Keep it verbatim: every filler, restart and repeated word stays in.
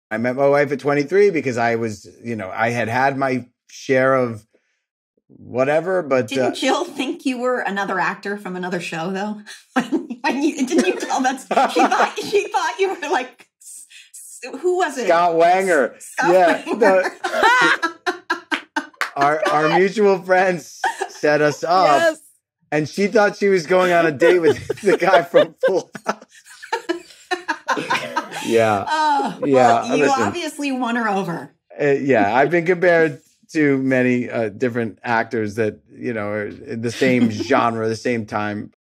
I met my wife at twenty-three because I was, you know, I had had my share of whatever, but didn't uh, Jill think you were another actor from another show though? when, when you, didn't you tell that? She thought she thought you were like, who was it? Scott Wanger. Scott yeah, Wanger. No, our our mutual friends set us up, Yes. and she thought she was going on a date with the guy from Full House. yeah, Oh, yeah. well, you listen, obviously won her over. uh, yeah, I've been compared to many uh, different actors that, you know, are in the same genre, the same time.